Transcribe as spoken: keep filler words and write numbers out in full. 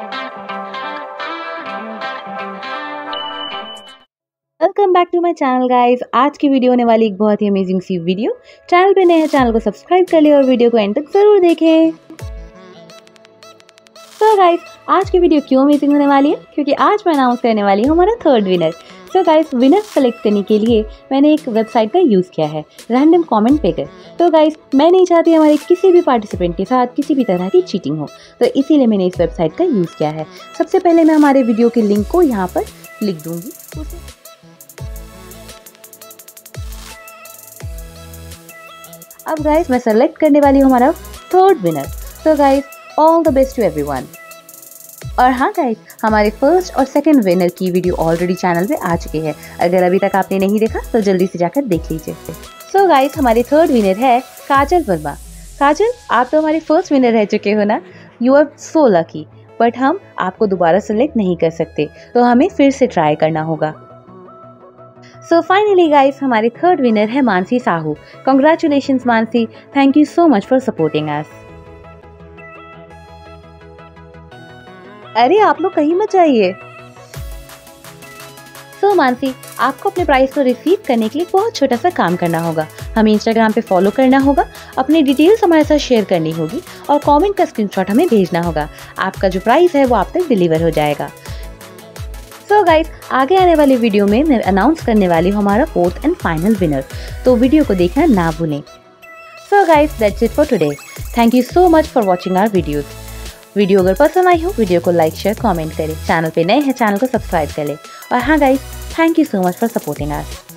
Welcome back to my channel guys. आज की video होने वाली एक बहुत ही अमेजिंग सी वीडियो। चैनल पे नए हैं, चैनल को सब्सक्राइब कर ले और वीडियो को एंड तक जरूर देखें। तो गाइस, आज की वीडियो क्यों अमेजिंग होने वाली है, क्योंकि आज मैं अनाउंस करने वाली हूँ हमारा third winner. So guys, winner select करने के लिए मैंने एक वेबसाइट का यूज़ किया है, रैंडम कमेंट पिकर। तो गाइस, मैं नहीं चाहती हमारे किसी भी पार्टिसिपेंट के साथ किसी भी तरह की चीटिंग हो, तो इसीलिए मैंने इस वेबसाइट का यूज़ किया है। सबसे पहले मैं हमारे वीडियो के लिंक को यहाँ पर लिख दूँगी। अब गाइस, मैं सेलेक्ट करने वाली हूँ हमारा थर्ड विनर। तो guys, all the best to everyone. और हाँ गाइस, हमारे फर्स्ट और सेकंड विनर की वीडियो ऑलरेडी चैनल पे आ चुके हैं। अगर अभी तक आपने नहीं देखा तो जल्दी से जाकर देख लीजिए। सो गाइस, हमारे थर्ड विनर है काजल वर्मा। काजल, आप तो हमारे फर्स्ट विनर रह चुके हो ना। You are so lucky, but हम आपको दोबारा सेलेक्ट नहीं कर सकते, तो हमें फिर से ट्राई करना होगा। सो फाइनली गाइस, हमारे थर्ड विनर है Mansi Sahu. Congratulations Mansi, thank you so much for supporting us. अरे आप लोग कहीं मत जाइए। सो मानसी, आपको अपने प्राइस को रिसीव करने के लिए बहुत छोटा सा काम करना होगा। हमें इंस्टाग्राम पे फॉलो करना होगा, अपनी डिटेल्स हमारे साथ शेयर करनी होगी और कमेंट का स्क्रीनशॉट हमें भेजना होगा। आपका जो प्राइस है वो आप तक डिलीवर हो जाएगा। सो so गाइस, आगे आने वाली वीडियो में मैं अनाउंस करने वाली हूँ हमारा फोर्थ एंड फाइनल विनर, तो वीडियो को देखना ना भूलें। So guys, that's it for today. Thank you so much for watching our videos. Video अगर पसंद आई हो, वीडियो को लाइक शेयर कमेंट करें। चैनल पे नए हैं, चैनल को सब्सक्राइब कर लें। और हाँ guys, thank you so much for supporting us.